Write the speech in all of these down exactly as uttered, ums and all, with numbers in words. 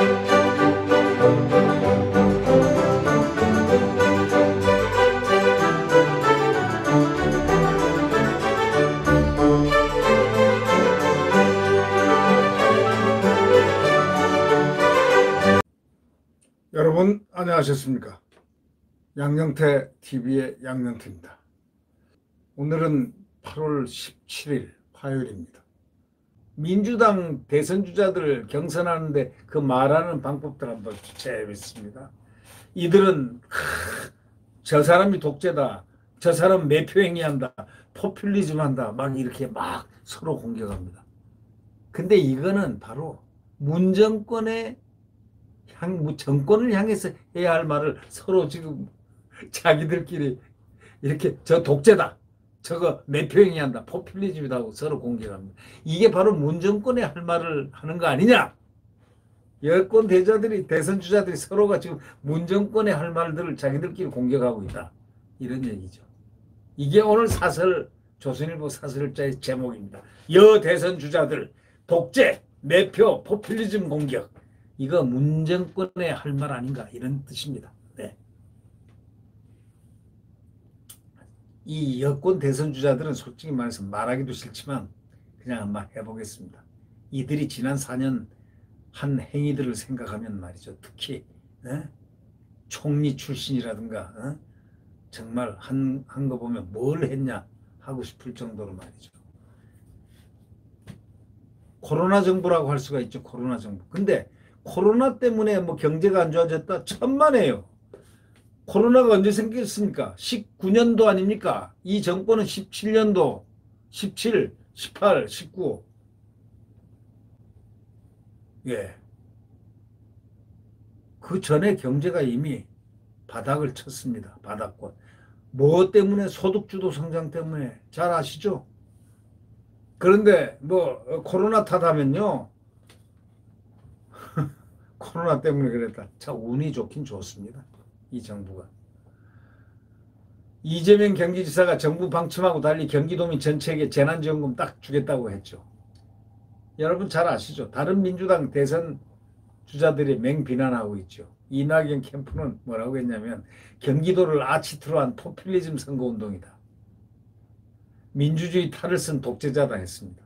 여러분 안녕하셨습니까? 양영태 티비의 양영태입니다. 오늘은 팔월 십칠일 화요일입니다. 민주당 대선 주자들 경선하는데 그 말하는 방법들 한번 주체해봤습니다. 이들은 하, 저 사람이 독재다, 저 사람 매표행위한다, 포퓰리즘 한다, 막 이렇게 막 서로 공격합니다. 근데 이거는 바로 문정권의 향, 정권을 향해서 해야 할 말을 서로 지금 자기들끼리 이렇게 저 독재다, 저거 매표행위한다, 포퓰리즘이다 하고 서로 공격합니다. 이게 바로 문정권에 할 말을 하는 거 아니냐? 여권 대자들이, 대선 주자들이 서로가 지금 문정권에 할 말들을 자기들끼리 공격하고 있다, 이런 얘기죠. 이게 오늘 사설, 조선일보 사설자의 제목입니다. 여 대선 주자들 독재, 매표, 포퓰리즘 공격. 이거 문정권에 할 말 아닌가, 이런 뜻입니다. 네. 이 여권 대선 주자들은 솔직히 말해서 말하기도 싫지만 그냥 한번 해보겠습니다. 이들이 지난 사 년 한 행위들을 생각하면 말이죠. 특히 네? 총리 출신이라든가 어? 정말 한, 한 거 보면 뭘 했냐 하고 싶을 정도로 말이죠. 코로나 정부라고 할 수가 있죠. 코로나 정부. 근데 코로나 때문에 뭐 경제가 안 좋아졌다? 천만에요. 코로나가 언제 생겼습니까? 십구 년도 아닙니까? 이 정권은 십칠 년도, 십칠, 십팔, 십구. 예. 그 전에 경제가 이미 바닥을 쳤습니다. 바닥권. 뭐 때문에? 소득주도 성장 때문에. 잘 아시죠? 그런데 뭐 코로나 탓하면요. 코로나 때문에 그랬다. 참 운이 좋긴 좋습니다. 이 정부가. 이재명 경기지사가 정부 방침하고 달리 경기도민 전체에게 재난지원금 딱 주겠다고 했죠. 여러분 잘 아시죠? 다른 민주당 대선 주자들이 맹비난하고 있죠. 이낙연 캠프는 뭐라고 했냐면 경기도를 아치트로 한 포퓰리즘 선거운동이다. 민주주의 탈을 쓴 독재자다 했습니다.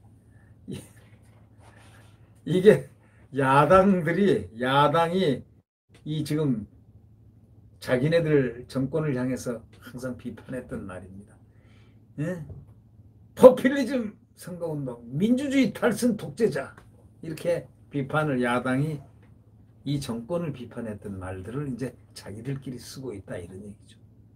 이게 야당들이, 야당이 이 지금 자기네들 정권을 향해서 항상 비판했던 말입니다. 예? 포퓰리즘 선거운동, 민주주의 탈선 독재자, 이렇게 비판을, 야당이 이 정권을 비판했던 말들을 이제 자기들끼리 쓰고 있다, 이런 얘기죠.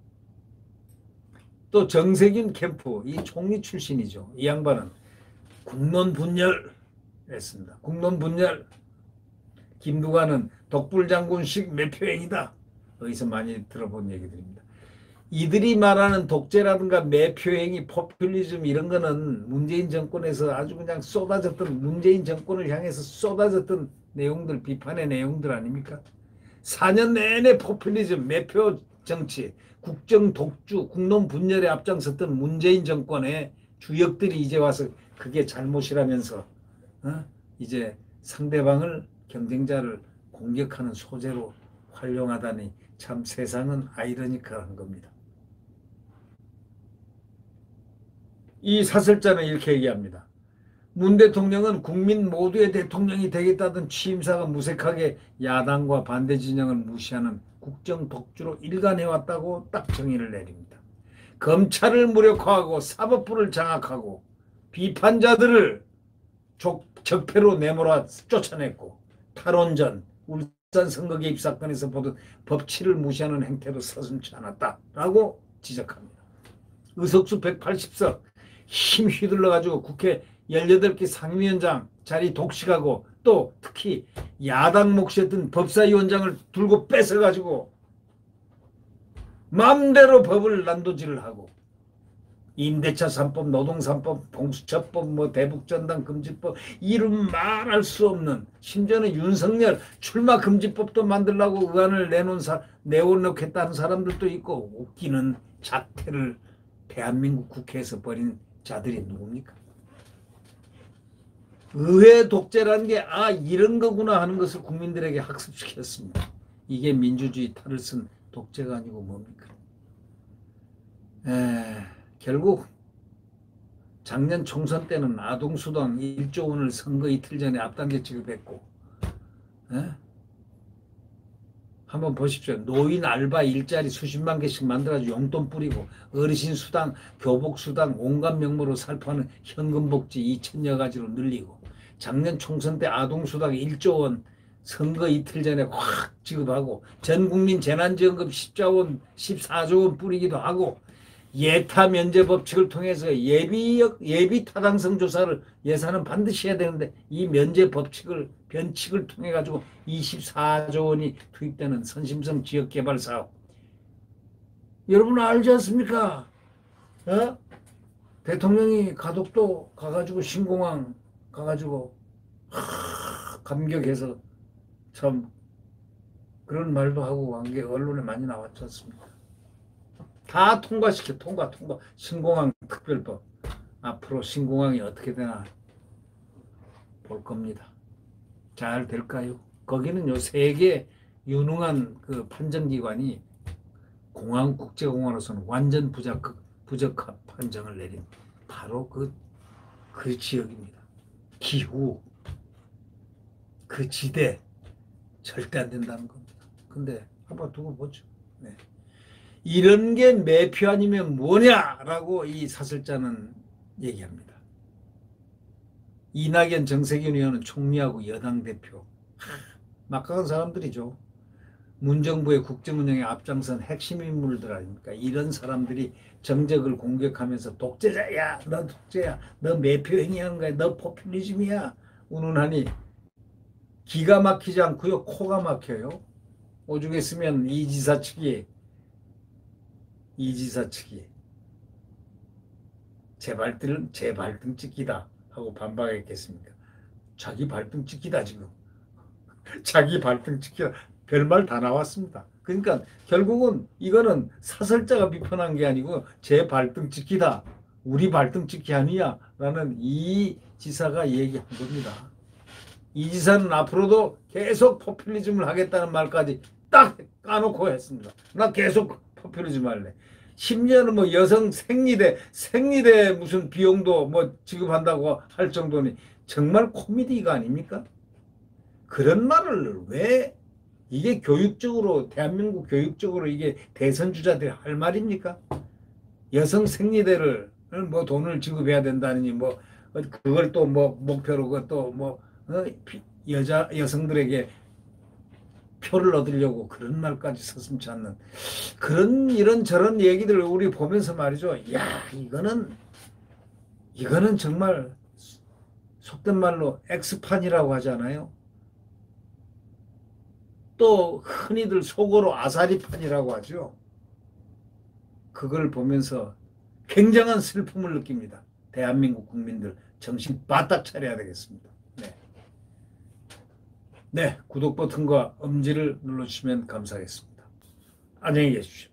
또 정세균 캠프, 이 총리 출신이죠. 이 양반은 국론 분열 했습니다. 국론 분열. 김두관은 독불장군식 매표행위다. 어디서 많이 들어본 얘기들입니다. 이들이 말하는 독재라든가 매표행위, 포퓰리즘 이런 거는 문재인 정권에서 아주 그냥 쏟아졌던, 문재인 정권을 향해서 쏟아졌던 내용들, 비판의 내용들 아닙니까? 사 년 내내 포퓰리즘, 매표 정치, 국정 독주, 국론 분열에 앞장섰던 문재인 정권의 주역들이 이제 와서 그게 잘못이라면서 어? 이제 상대방을, 경쟁자를 공격하는 소재로 활용하다니 참 세상은 아이러니컬한 겁니다. 이 사설자는 이렇게 얘기합니다. 문 대통령은 국민 모두의 대통령이 되겠다던 취임사가 무색하게 야당과 반대 진영을 무시하는 국정 독주로 일관해왔다고 딱 정의를 내립니다. 검찰을 무력화하고 사법부를 장악하고 비판자들을 적폐로 내몰아 쫓아냈고 탈원전, 울산 선거 개입 사건에서 보던 법치를 무시하는 행태도 서슴지 않았다라고 지적합니다. 의석수 백팔십 석 힘 휘둘러가지고 국회 열여덟 개 상임위원장 자리 독식하고 또 특히 야당 몫이었던 법사위원장을 들고 뺏어가지고 마음대로 법을 난도질을 하고 임대차 삼 법, 노동 삼 법, 공수처법, 뭐 대북전단 금지법, 이름 말할 수 없는, 심지어는 윤석열 출마 금지법도 만들려고 의안을 내놓은 사, 내놓겠다는 사람들도 있고, 웃기는 작태를 대한민국 국회에서 벌인 자들이 누굽니까? 의회 독재라는 게 아 이런 거구나 하는 것을 국민들에게 학습시켰습니다. 이게 민주주의 탈을 쓴 독재가 아니고 뭡니까? 에, 결국 작년 총선 때는 아동수당 일조 원을 선거 이틀 전에 앞당겨 지급했고, 에? 한번 보십시오. 노인 알바 일자리 수십만 개씩 만들어가지고 용돈 뿌리고 어르신 수당, 교복 수당 온갖 명목으로 살포하는 현금 복지 이천여 가지로 늘리고, 작년 총선 때 아동 수당 일조 원 선거 이틀 전에 확 지급하고, 전 국민 재난지원금 십사 원, 십사조 원 뿌리기도 하고, 예타 면제 법칙을 통해서 예비 예비 타당성 조사를 예산은 반드시 해야 되는데 이 면제 법칙을 변칙을 통해 가지고 이십사조 원이 투입되는 선심성 지역 개발 사업. 여러분 알지 않습니까? 어? 대통령이 가덕도 가가지고 신공항 가가지고 하, 감격해서 참 그런 말도 하고 한 게 언론에 많이 나왔지 않습니까? 다 통과시켜 통과 통과 신공항 특별법. 앞으로 신공항이 어떻게 되나 볼 겁니다. 잘 될까요? 거기는 요 세계 유능한 그 판정기관이 공항국제공항으로서는 완전 부적, 부적합 판정을 내린 바로 그, 그 지역입니다. 기후, 그 지대 절대 안 된다는 겁니다. 근데 한번 두고 보죠. 네. 이런 게 매표 아니면 뭐냐라고 이 사설자는 얘기합니다. 이낙연 정세균 의원은 총리하고 여당 대표 막강한 사람들이죠. 문정부의 국정운영에 앞장선 핵심 인물들 아닙니까? 이런 사람들이 정적을 공격하면서 독재자야, 너 독재야, 너 매표 행위하는 거야, 너 포퓰리즘이야 운운하니 기가 막히지 않고요, 코가 막혀요. 오죽했으면 이 지사 측이 이 지사 측이 제 발등, 제 발등 찍기다 하고 반박했겠습니까? 자기 발등 찍기다 지금. 자기 발등 찍기다. 별말 다 나왔습니다. 그러니까 결국은 이거는 사설자가 비판한 게 아니고 제 발등 찍기다. 우리 발등 찍기 아니야 라는 이 지사가 얘기한 겁니다. 이 지사는 앞으로도 계속 포퓰리즘을 하겠다는 말까지 딱 까놓고 했습니다. 나 계속 포퓰리즘 할래. 심지어는 뭐 여성 생리대, 생리대 무슨 비용도 뭐 지급한다고 할 정도니 정말 코미디가 아닙니까? 그런 말을 왜 이게 교육적으로, 대한민국 교육적으로 이게 대선 주자들이 할 말입니까? 여성 생리대를 뭐 돈을 지급해야 된다느니 뭐 그걸 또 뭐 목표로 그것도 뭐 여자 여성들에게 표를 얻으려고 그런 말까지 서슴지 않는 그런 이런저런 얘기들을 우리 보면서 말이죠. 야 이거는 이거는 정말 속된 말로 엑스판이라고 하잖아요. 또 흔히들 속어로 아사리판이라고 하죠. 그걸 보면서 굉장한 슬픔을 느낍니다. 대한민국 국민들 정신 바짝 차려야 되겠습니다. 네. 네, 구독 버튼과 엄지를 눌러주시면 감사하겠습니다. 안녕히 계십시오.